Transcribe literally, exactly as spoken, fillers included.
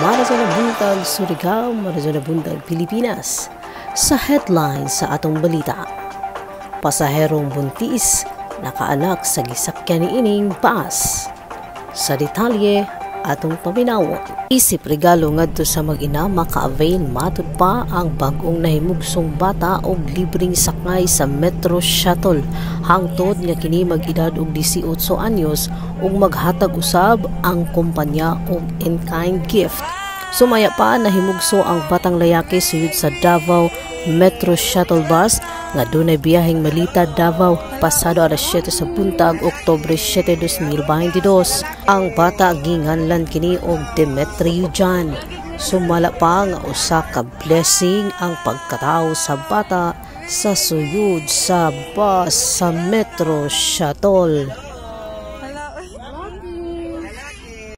Marazon na buntag Surigao, marazon na buntag Pilipinas. Sa headline sa atong balita, pasaherong buntis nakaanak sa gisakyan ni ining bus. Sa detalye atong paminawon. Isip regalo ngadto sa mag-ina maka-avail matud pa ang bag-ong nahimugsong bata og libreng sakay sa Metro Shuttle hangtod nga kini mag-edad og eighteen anyos ug maghatag usab ang kumpanya og in-kind gift. Sumaya pa nahimugso ang batang layaki suyod sa Davao Metro Shuttle Bus nga dunay biyaheng Malita Davao pasado alas siyete sa buntag Oktubre siyete, two thousand twenty-two. Ang bata ginganlan kini og Demetrio Jan. Sumala pa nga usa ka blessing ang pagkatao sa bata sa suyod sa bus sa Metro Shuttle.